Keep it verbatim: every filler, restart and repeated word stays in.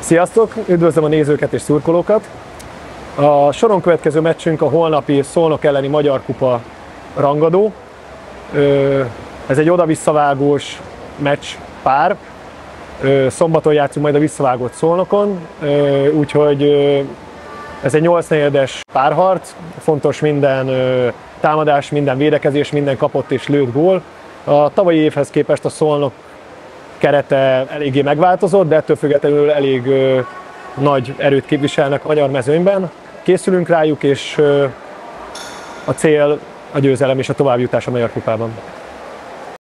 Sziasztok! Üdvözlöm a nézőket és szurkolókat! A soron következő meccsünk a holnapi Szolnok elleni Magyar Kupa rangadó. Ez egy oda-visszavágós meccs pár. Szombaton játszunk majd a visszavágott Szolnokon, úgyhogy ez egy nyolc negyedes párharc. Fontos minden támadás, minden védekezés, minden kapott és lőtt gól. A tavalyi évhez képest a Szolnok kerete eléggé megváltozott, de ettől függetlenül elég ö, nagy erőt képviselnek a magyar mezőnyben. Készülünk rájuk, és ö, a cél a győzelem és a továbbjutás a Magyar Kupában.